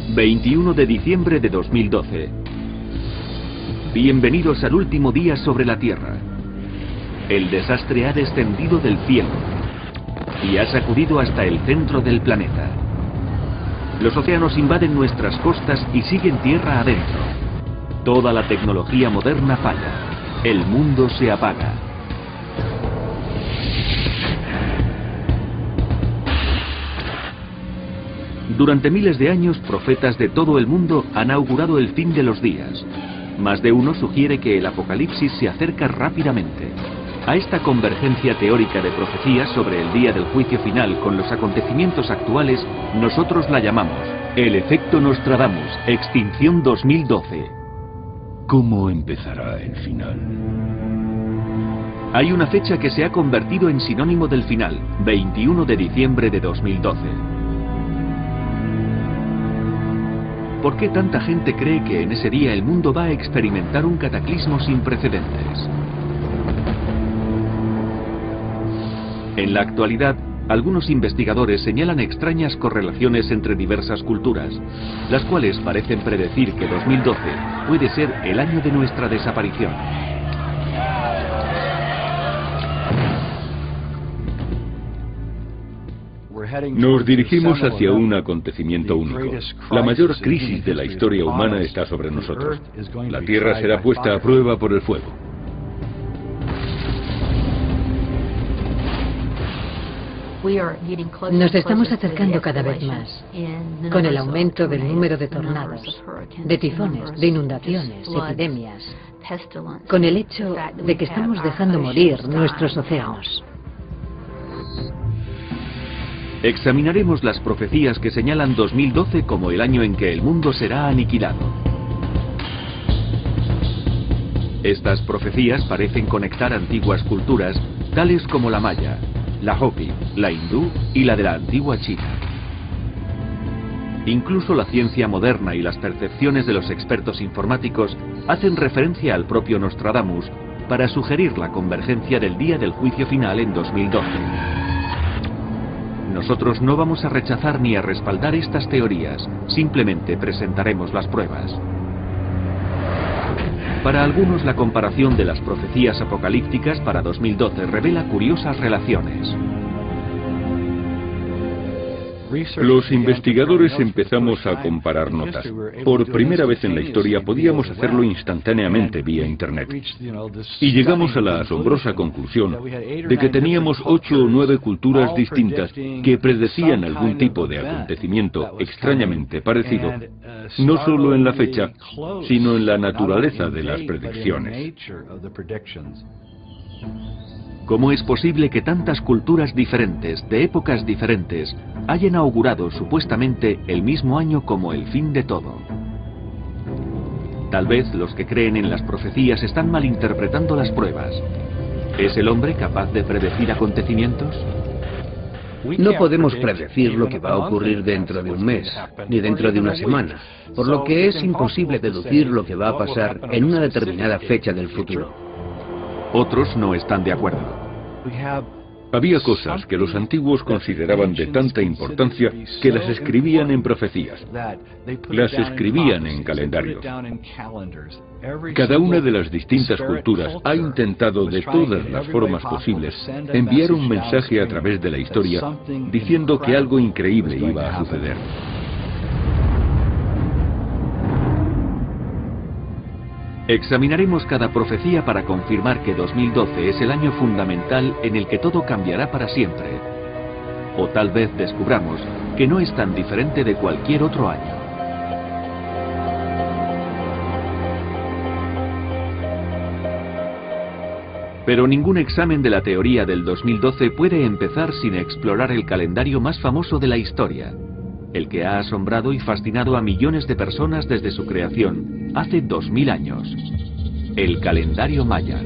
21 de diciembre de 2012. Bienvenidos al último día sobre la Tierra. El desastre ha descendido del cielo y ha sacudido hasta el centro del planeta. Los océanos invaden nuestras costas y siguen tierra adentro. Toda la tecnología moderna falla. El mundo se apaga. Durante miles de años, profetas de todo el mundo han augurado el fin de los días. Más de uno sugiere que el apocalipsis se acerca rápidamente. A esta convergencia teórica de profecías sobre el día del juicio final con los acontecimientos actuales, nosotros la llamamos el efecto Nostradamus, extinción 2012. ¿Cómo empezará el final? Hay una fecha que se ha convertido en sinónimo del final, 21 de diciembre de 2012. ¿Por qué tanta gente cree que en ese día el mundo va a experimentar un cataclismo sin precedentes? En la actualidad, algunos investigadores señalan extrañas correlaciones entre diversas culturas, las cuales parecen predecir que 2012 puede ser el año de nuestra desaparición. Nos dirigimos hacia un acontecimiento único. La mayor crisis de la historia humana está sobre nosotros. La Tierra será puesta a prueba por el fuego. Nos estamos acercando cada vez más, con el aumento del número de tornados, de tifones, de inundaciones, epidemias, con el hecho de que estamos dejando morir nuestros océanos. Examinaremos las profecías que señalan 2012 como el año en que el mundo será aniquilado. Estas profecías parecen conectar antiguas culturas, tales como la maya, la hopi, la hindú y la de la antigua China. Incluso la ciencia moderna y las percepciones de los expertos informáticos hacen referencia al propio Nostradamus para sugerir la convergencia del día del juicio final en 2012. Nosotros no vamos a rechazar ni a respaldar estas teorías, simplemente presentaremos las pruebas. Para algunos, la comparación de las profecías apocalípticas para 2012 revela curiosas relaciones. Los investigadores empezamos a comparar notas. Por primera vez en la historia podíamos hacerlo instantáneamente vía Internet. Y llegamos a la asombrosa conclusión de que teníamos 8 o 9 culturas distintas que predecían algún tipo de acontecimiento extrañamente parecido, no solo en la fecha, sino en la naturaleza de las predicciones. ¿Cómo es posible que tantas culturas diferentes, de épocas diferentes, hayan augurado supuestamente el mismo año como el fin de todo? Tal vez los que creen en las profecías están malinterpretando las pruebas. ¿Es el hombre capaz de predecir acontecimientos? No podemos predecir lo que va a ocurrir dentro de un mes, ni dentro de una semana, por lo que es imposible deducir lo que va a pasar en una determinada fecha del futuro. Otros no están de acuerdo. Había cosas que los antiguos consideraban de tanta importancia que las escribían en profecías. Las escribían en calendarios. Cada una de las distintas culturas ha intentado de todas las formas posibles enviar un mensaje a través de la historia diciendo que algo increíble iba a suceder. Examinaremos cada profecía para confirmar que 2012 es el año fundamental en el que todo cambiará para siempre. O tal vez descubramos que no es tan diferente de cualquier otro año. Pero ningún examen de la teoría del 2012 puede empezar sin explorar el calendario más famoso de la historia, el que ha asombrado y fascinado a millones de personas desde su creación, hace 2000 años. El calendario maya.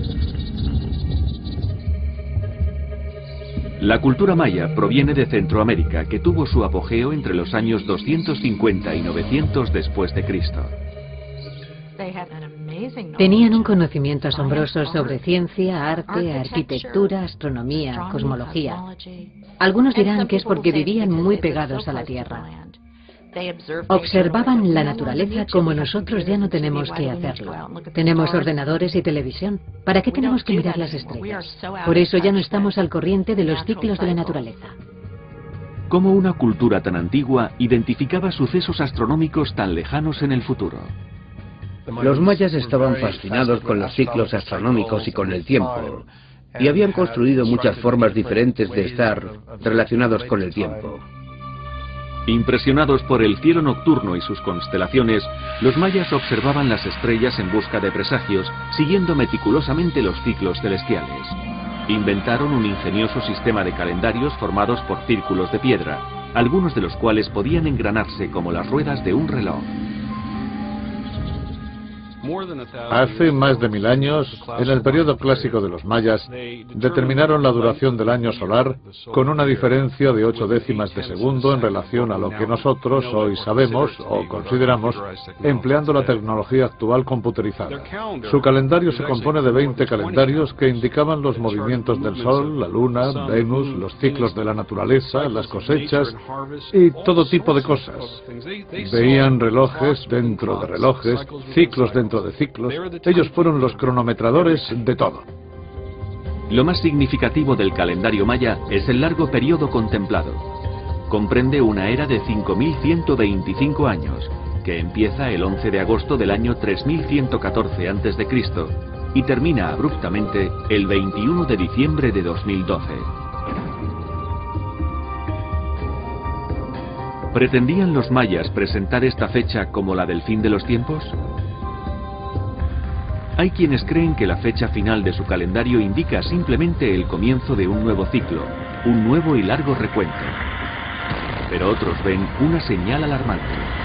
La cultura maya proviene de Centroamérica, que tuvo su apogeo entre los años 250 y 900 después de Cristo. Tenían un conocimiento asombroso sobre ciencia, arte, arquitectura, astronomía, cosmología. Algunos dirán que es porque vivían muy pegados a la Tierra. Observaban la naturaleza como nosotros ya no tenemos que hacerlo. Tenemos ordenadores y televisión. ¿Para qué tenemos que mirar las estrellas? Por eso ya no estamos al corriente de los ciclos de la naturaleza. ¿Cómo una cultura tan antigua identificaba sucesos astronómicos tan lejanos en el futuro? Los mayas estaban fascinados con los ciclos astronómicos y con el tiempo, y habían construido muchas formas diferentes de estar relacionados con el tiempo. Impresionados por el cielo nocturno y sus constelaciones, los mayas observaban las estrellas en busca de presagios, siguiendo meticulosamente los ciclos celestiales. Inventaron un ingenioso sistema de calendarios formados por círculos de piedra, algunos de los cuales podían engranarse como las ruedas de un reloj. Hace más de 1000 años, en el periodo clásico de los mayas, determinaron la duración del año solar con una diferencia de 8 décimas de segundo en relación a lo que nosotros hoy sabemos o consideramos empleando la tecnología actual computerizada. Su calendario se compone de 20 calendarios que indicaban los movimientos del Sol, la Luna, Venus, los ciclos de la naturaleza, las cosechas y todo tipo de cosas. Veían relojes dentro de relojes, ciclos dentro de ciclos. Ellos fueron los cronometradores de todo. Lo más significativo del calendario maya es el largo periodo contemplado. Comprende una era de 5125 años, que empieza el 11 de agosto del año 3114 a.C. y termina abruptamente el 21 de diciembre de 2012. ¿Pretendían los mayas presentar esta fecha como la del fin de los tiempos? Hay quienes creen que la fecha final de su calendario indica simplemente el comienzo de un nuevo ciclo, un nuevo y largo recuento. Pero otros ven una señal alarmante.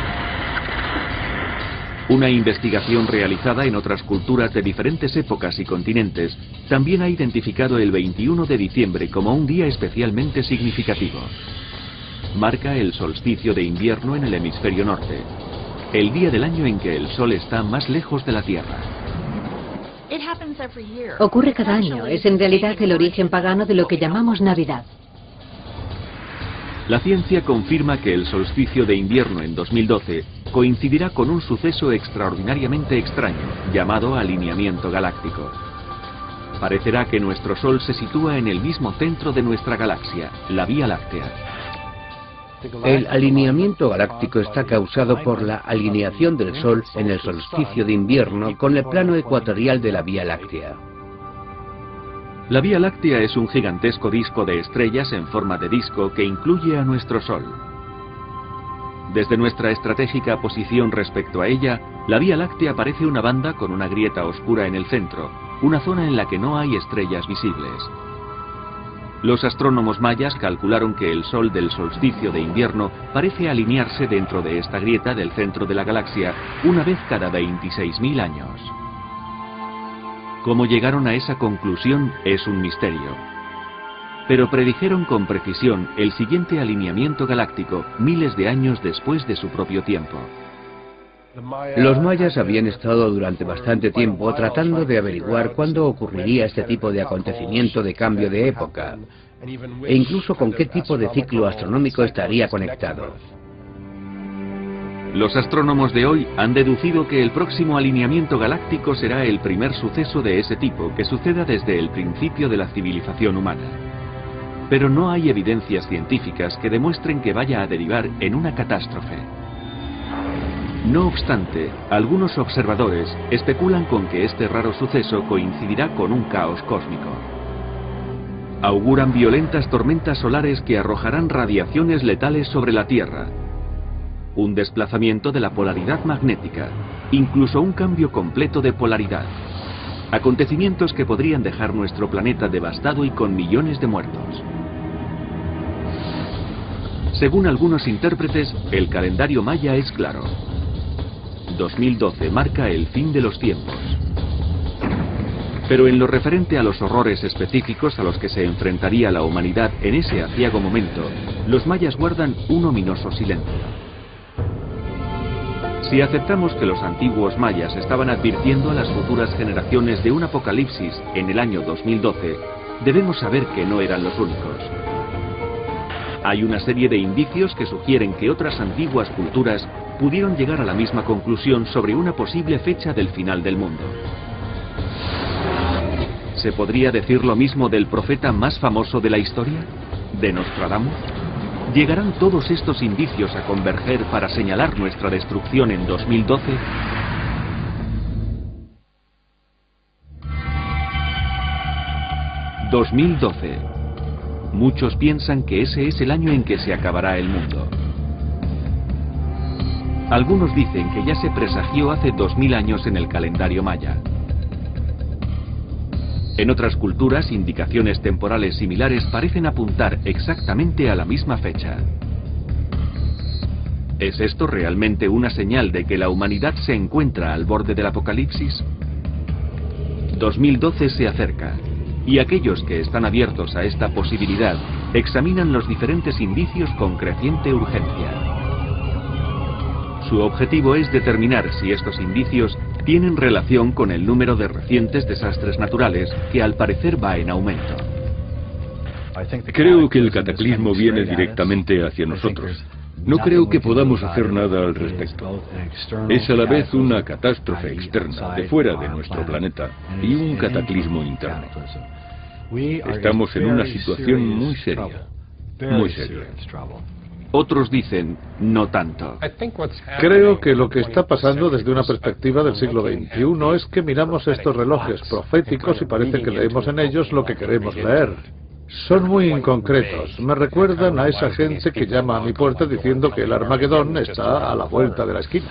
Una investigación realizada en otras culturas de diferentes épocas y continentes también ha identificado el 21 de diciembre como un día especialmente significativo. Marca el solsticio de invierno en el hemisferio norte, el día del año en que el Sol está más lejos de la Tierra. Ocurre cada año. Es en realidad el origen pagano de lo que llamamos Navidad. La ciencia confirma que el solsticio de invierno en 2012 coincidirá con un suceso extraordinariamente extraño, llamado alineamiento galáctico. Parecerá que nuestro Sol se sitúa en el mismo centro de nuestra galaxia, la Vía Láctea. El alineamiento galáctico está causado por la alineación del Sol en el solsticio de invierno con el plano ecuatorial de la Vía Láctea. La Vía Láctea es un gigantesco disco de estrellas en forma de disco que incluye a nuestro Sol. Desde nuestra estratégica posición respecto a ella, la Vía Láctea parece una banda con una grieta oscura en el centro, una zona en la que no hay estrellas visibles. Los astrónomos mayas calcularon que el Sol del solsticio de invierno parece alinearse dentro de esta grieta del centro de la galaxia una vez cada 26.000 años. Cómo llegaron a esa conclusión es un misterio. Pero predijeron con precisión el siguiente alineamiento galáctico miles de años después de su propio tiempo. Los mayas habían estado durante bastante tiempo tratando de averiguar cuándo ocurriría este tipo de acontecimiento de cambio de época, e incluso con qué tipo de ciclo astronómico estaría conectado. Los astrónomos de hoy han deducido que el próximo alineamiento galáctico será el primer suceso de ese tipo que suceda desde el principio de la civilización humana. Pero no hay evidencias científicas que demuestren que vaya a derivar en una catástrofe. No obstante, algunos observadores especulan con que este raro suceso coincidirá con un caos cósmico. Auguran violentas tormentas solares que arrojarán radiaciones letales sobre la Tierra, un desplazamiento de la polaridad magnética, incluso un cambio completo de polaridad. Acontecimientos que podrían dejar nuestro planeta devastado y con millones de muertos. Según algunos intérpretes, el calendario maya es claro. 2012 marca el fin de los tiempos. Pero en lo referente a los horrores específicos a los que se enfrentaría la humanidad en ese aciago momento, los mayas guardan un ominoso silencio. Si aceptamos que los antiguos mayas estaban advirtiendo a las futuras generaciones de un apocalipsis en el año 2012, debemos saber que no eran los únicos. Hay una serie de indicios que sugieren que otras antiguas culturas pudieron llegar a la misma conclusión sobre una posible fecha del final del mundo. ¿Se podría decir lo mismo del profeta más famoso de la historia, de Nostradamus? ¿Llegarán todos estos indicios a converger para señalar nuestra destrucción en 2012? ...2012... Muchos piensan que ese es el año en que se acabará el mundo. Algunos dicen que ya se presagió hace 2000 años en el calendario maya. En otras culturas, indicaciones temporales similares parecen apuntar exactamente a la misma fecha. ¿Es esto realmente una señal de que la humanidad se encuentra al borde del apocalipsis? 2012 se acerca. Y aquellos que están abiertos a esta posibilidad examinan los diferentes indicios con creciente urgencia. Su objetivo es determinar si estos indicios tienen relación con el número de recientes desastres naturales, que al parecer va en aumento. Creo que el cataclismo viene directamente hacia nosotros. No creo que podamos hacer nada al respecto. Es a la vez una catástrofe externa, de fuera de nuestro planeta, y un cataclismo interno. Estamos en una situación muy seria, muy seria. Otros dicen, no tanto. Creo que lo que está pasando desde una perspectiva del siglo XXI es que miramos estos relojes proféticos y parece que leemos en ellos lo que queremos leer. Son muy inconcretos. Me recuerdan a esa gente que llama a mi puerta diciendo que el Armagedón está a la vuelta de la esquina.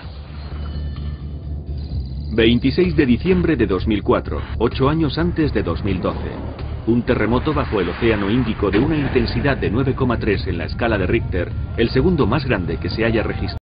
26 de diciembre de 2004, 8 años antes de 2012. Un terremoto bajo el Océano Índico de una intensidad de 9,3 en la escala de Richter, el segundo más grande que se haya registrado.